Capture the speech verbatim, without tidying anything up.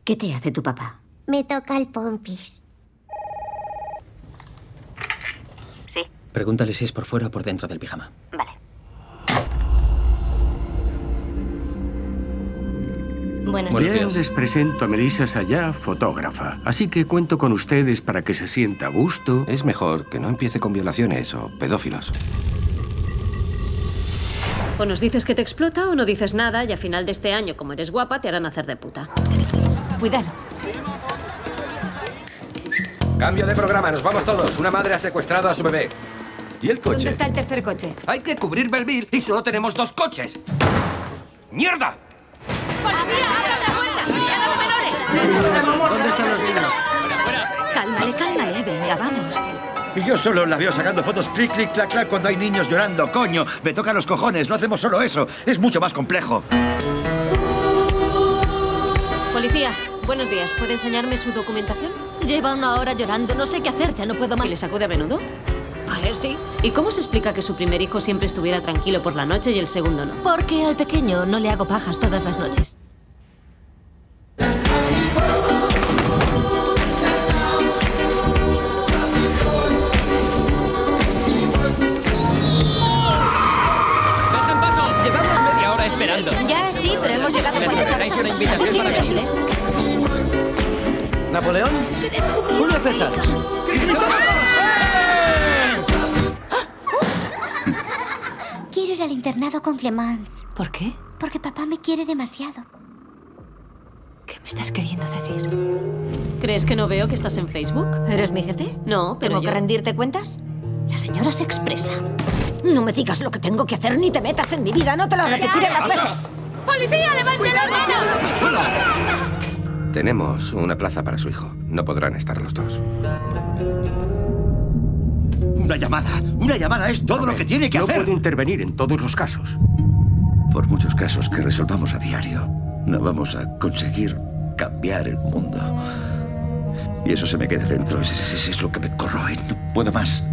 ¿Qué te hace tu papá? Me toca el pompis. Sí. Pregúntale si es por fuera o por dentro del pijama. Vale. Buenos Buenos días. Bien, les presento a Melissa Sayá, fotógrafa. Así que cuento con ustedes para que se sienta a gusto. Es mejor que no empiece con violaciones o pedófilos. O nos dices que te explota o no dices nada y a final de este año, como eres guapa, te harán hacer de puta. Cuidado. Cambio de programa, nos vamos todos. Una madre ha secuestrado a su bebé. ¿Y el ¿Dónde coche? está el tercer coche? Hay que cubrir Belleville y solo tenemos dos coches. ¡Mierda! ¡Policía, abran la puerta! ¡Cuidado de menores! ¿Dónde están los niños? Cálmale, cálmale. Venga, vamos. Y yo solo la veo sacando fotos clic, clic, clac, clac cuando hay niños llorando. Coño, me tocan los cojones. No hacemos solo eso. Es mucho más complejo. Policía, buenos días. ¿Puede enseñarme su documentación? Lleva una hora llorando. No sé qué hacer. Ya no puedo más. ¿Y le sacude a menudo? Pues sí. ¿Y cómo se explica que su primer hijo siempre estuviera tranquilo por la noche y el segundo no? Porque al pequeño no le hago pajas todas las noches. ¡Dejen paso! Llevamos media hora esperando. Ya sí, pero hemos llegado cuando ¿Necesitáis una invitación para venir? ¿Napoleón? Julio César. Quiero ir al internado con Clemence. ¿Por qué? Porque papá me quiere demasiado. ¿Qué me estás queriendo decir? ¿Crees que no veo que estás en Facebook? ¿Eres mi jefe? No, pero ¿Tengo yo... que rendirte cuentas? La señora se expresa. No me digas lo que tengo que hacer ni te metas en mi vida. No te lo repetiré más veces. ¡Policía, levante la mano! Tenemos una plaza para su hijo. No podrán estar los dos. Una llamada. Una llamada es todo lo que tiene que No hacer. puede intervenir en todos los casos. Por muchos casos que resolvamos a diario, no vamos a conseguir cambiar el mundo. Y eso se me queda dentro. Es, es, es lo que me corroe. No puedo más.